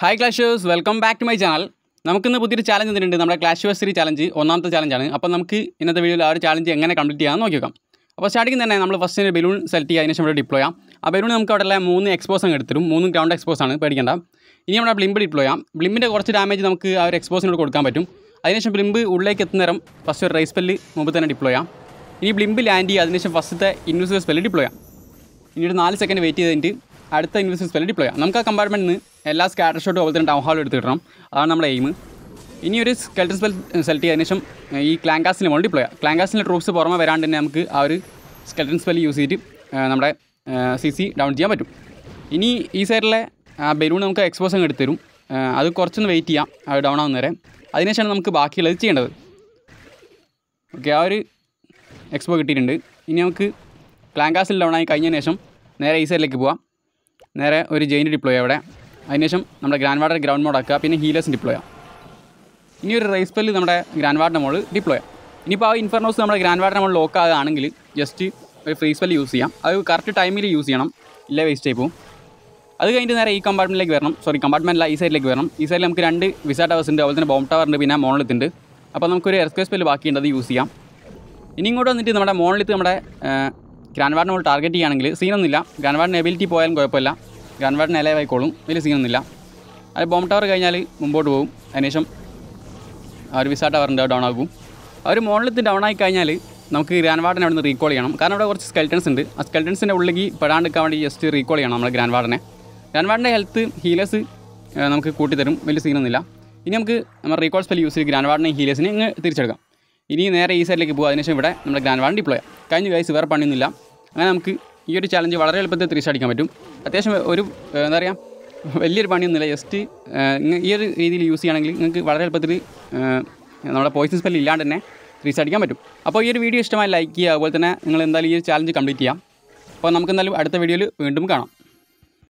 Hi Clashers, welcome back to my channel. നമുക്കിന്ന് പുതിയൊരു challenge തന്നിട്ടുണ്ട്. നമ്മുടെ Clashiversary ചാലഞ്ച് ഒന്നാമത്തെ ചാലഞ്ചാണ്. അപ്പോൾ നമുക്ക് ഇന്നത്തെ വീഡിയോയിൽ ആ ഒരു ചാലഞ്ച് എങ്ങനെ കംപ്ലീറ്റ് ചെയ്യാമെന്ന് നോക്കി നോക്കാം. അപ്പോൾ സ്റ്റാർട്ടിങ് തന്നെ നമ്മൾ ഫസ്റ്റ് ഒരു ബലൂൺ സെലക്ട് ചെയ്യുക, അതിനുശേഷം ഇവിടെ ഡിപ്ലോയ് ചെയ്യാം. ആ ബലൂൺ നമുക്ക് അവിടെ 3 എക്സ്പോസ് അങ്ങ് എടുത്തിരും, 3 ഗ്രൗണ്ട് എക്സ്പോസ് ആണ്, പേടിക്കേണ്ട. ഇനി നമ്മുടെ ബ്ലിമ്പ് ഡിപ്ലോയ് ചെയ്യാം. ബ്ലിമ്പിൻ്റെ കുറച്ച് ഡാമേജ് നമുക്ക് ആ ഒരു എക്സ്പോസിനോട് കൊടുക്കാൻ പറ്റും. അതിനുശേഷം ബ്ലിമ്പ് ഉള്ളിലേക്ക് എത്തുന്നേരം ഫസ്റ്റ് ഒരു റൈസ് സ്പെല്ല് മുമ്പ് തന്നെ ഡിപ്ലോയ് ചെയ്യാം. ഇനി ബ്ലിമ്പ് ലാൻഡ് ചെയ്യുക, അതിനുശേഷം ഫസ്റ്റത്തെ ഇൻവിസിബിൾ സ്പെല്ല് ഡിപ്ലോയ് ചെയ്യാം. ഇനി ഒരു 4 സെക്കൻഡ് വെയിറ്റ് ചെയ്തിട്ട് അടുത്ത ഇൻവിസിബിൾ സ്പെല്ല് ഡിപ്ലോയ് ചെയ്യാം. നമുക്ക് ആ കമ്പാർട്ട്മെൻറ്റിൽ നിന്ന് എല്ലാ സ്കാറ്റർ ഷോട്ടും അതുപോലെ തന്നെ ടൗൺ ഹാളും എടുത്ത് കിട്ടണം. അതാണ് നമ്മുടെ എയിം. ഇനി ഒരു സ്കെൽട്ടൺ സ്പെൽ സെലക്ട് ചെയ്തതിനു ശേഷം ഈ ക്ലാങ്കാസ്റ്റിന് മുകളിൽ ഡിപ്ലോയ് ചെയ്യാം. ക്ലാങ്കാസ്റ്റിൻ്റെ ട്രൂപ്സ് പുറമെ വരാണ്ട് തന്നെ നമുക്ക് ആ ഒരു സ്കെൽട്ടൺ സ്പെൽ യൂസ് ചെയ്തിട്ട് നമ്മുടെ CC ഡൗൺ ചെയ്യാൻ പറ്റും. ഇനി ഈ സൈഡിലെ ബലൂൺ നമുക്ക് എക്സ്പോസ് അങ്ങ് എടുത്ത് തരും. അത് കുറച്ചൊന്ന് വെയിറ്റ് ചെയ്യാം, അത് ഡൗൺ ആവുന്ന വരെ. അതിനുശേഷമാണ് നമുക്ക് ബാക്കിയുള്ളത് ചെയ്യേണ്ടത്. ഓക്കെ, ആ ഒരു എക്സ്പോ കിട്ടിയിട്ടുണ്ട്. ഇനി നമുക്ക് ക്ലാങ്കാസ്റ്റിൽ ഡൗൺ ആയി കഴിഞ്ഞതിന് ശേഷം നേരെ ഈ സൈഡിലേക്ക് പോവാം. നേരെ ഒരു ജെയിൻ ഡിപ്ലോയ് അവിടെ. അതിനുശേഷം നമ്മുടെ ഗ്രാൻഡ് വാർഡർ ഗ്രൗണ്ട് മോഡ് ആക്കുക, പിന്നെ ഹീലേഴ്സ് ഡിപ്ലോയ് ചെയ്യാം. ഇനി ഒരു റൈസ് സ്പെല്ല് നമ്മുടെ ഗ്രാൻഡ് വാർഡിൻ്റെ മോൾ ഡിപ്ലോയ് ചെയ്യാം. ഇനിയിപ്പോൾ ആ ഇൻഫർനോസ് നമ്മുടെ ഗ്രാൻഡ് വാർഡിൻ്റെ മോൾ ലോക്ക് ആകുകയാണെങ്കിൽ ജസ്റ്റ് ഒരു ഫ്രീ സ്പെല്ല് യൂസ് ചെയ്യാം. അത് കറക്റ്റ് ടൈമിൽ യൂസ് ചെയ്യണം, ഇല്ല വേസ്റ്റ് ആയി പോകും. അത് കഴിഞ്ഞിട്ട് നേരെ ഈ കമ്പാർട്ട്മെൻറ്റിലേക്ക് വരണം. കമ്പാർട്ട്മെൻറ്റില്ല, ഈ സൈഡിലേക്ക് വരണം. ഈ സൈഡിൽ നമുക്ക് 2 വിസാ ടവേഴ്സ് ഉണ്ട്, അതുപോലെ തന്നെ ബോംബ് ടവർ ഉണ്ട്, പിന്നെ മോണലിത്തുണ്ട്. അപ്പോൾ നമുക്കൊരു എർസ്പേസ് സ്പെല്ല് ബാക്കിയുണ്ട്, അത് യൂസ് ചെയ്യാം. ഇനി ഇങ്ങോട്ട് വന്നിട്ട് നമ്മുടെ മോണലിത്ത് നമ്മുടെ ഗ്രാൻഡ് വാർഡിനെ നമ്മൾ ടാർഗറ്റ് ചെയ്യുകയാണെങ്കിൽ സീനൊന്നുമില്ല. ഗ്രാൻഡ് വാർഡിന് എബിലിറ്റി പോയാലും കുഴപ്പമില്ല, ഗ്രാൻഡ് വാർഡിന് നിലവായിക്കോളും, വലിയ സീനൊന്നുമില്ല. അത് ബോംബ് ടവർ കഴിഞ്ഞാൽ മുമ്പോട്ട് പോകും. അതിനുശേഷം ആ ഒരു വിസാ ടവറിൻ്റെ ഡൗൺ ആകും. ആ ഒരു മോണലിത്ത് ഡൗൺ ആയി കഴിഞ്ഞാൽ നമുക്ക് ഗ്രാൻഡ് വാർഡിനെ അവിടെ നിന്ന് റീകോൾ ചെയ്യണം. കാരണം അവിടെ കുറച്ച് സ്കെൽട്ടൻസ് ഉണ്ട്. ആ സ്കെൽട്ടൻസിൻ്റെ ഉള്ളിലേക്ക് പെടാണ്ടിരിക്കാൻ വേണ്ടി ജസ്റ്റ് റീകോൾ ചെയ്യണം നമ്മൾ ഗ്രാൻഡ് വാർഡിനെ. ഗ്രാൻഡ് വാർഡിൻ്റെ ഹെൽത്ത് ഹീലേഴ്സ് നമുക്ക് കൂട്ടിത്തരും, വലിയ സീനൊന്നുമില്ല. ഇനി നമുക്ക് നമ്മൾ റീകോൾ സ്പെൽ യൂസ് ചെയ്ത് ഗ്രാൻഡ് വാർഡിനെയും ഹീലേഴ്സിനെ ഇങ്ങ് തിരിച്ചെടുക്കാം. ഇനി നേരെ ഈ സൈഡിലേക്ക് പോകുക. അതിനുശേഷം ഇവിടെ നമ്മുടെ ഗ്രാൻഡ് വാർഡ് ഡിപ്ലോയ് ചെയ്യാം. കഴിഞ്ഞ ഗൈസ് വേറെ പണിയൊന്നുമില്ല. അങ്ങനെ നമുക്ക് ഈ ഒരു ചാലഞ്ച് വളരെ എളുപ്പത്തിൽ തിരിച്ചടിക്കാൻ പറ്റും. അത്യാവശ്യം ഒരു എന്താ പറയുക, വലിയൊരു പണിയൊന്നുമില്ല. ജസ്റ്റ് ഈ ഒരു രീതിയിൽ യൂസ് ചെയ്യുകയാണെങ്കിൽ നിങ്ങൾക്ക് വളരെ എളുപ്പത്തിൽ നമ്മുടെ പോയിസൺ സ്പെല്ല് ഇല്ലാണ്ട് തന്നെ തിരിച്ചടിക്കാൻ പറ്റും. അപ്പോൾ ഈ ഒരു വീഡിയോ ഇഷ്ടമായി ലൈക്ക് ചെയ്യുക, അതുപോലെ തന്നെ നിങ്ങൾ എന്തായാലും ഈ ഒരു ചാലഞ്ച് കംപ്ലീറ്റ് ചെയ്യാം. അപ്പോൾ നമുക്ക് എന്തായാലും അടുത്ത വീഡിയോയിൽ വീണ്ടും കാണാം.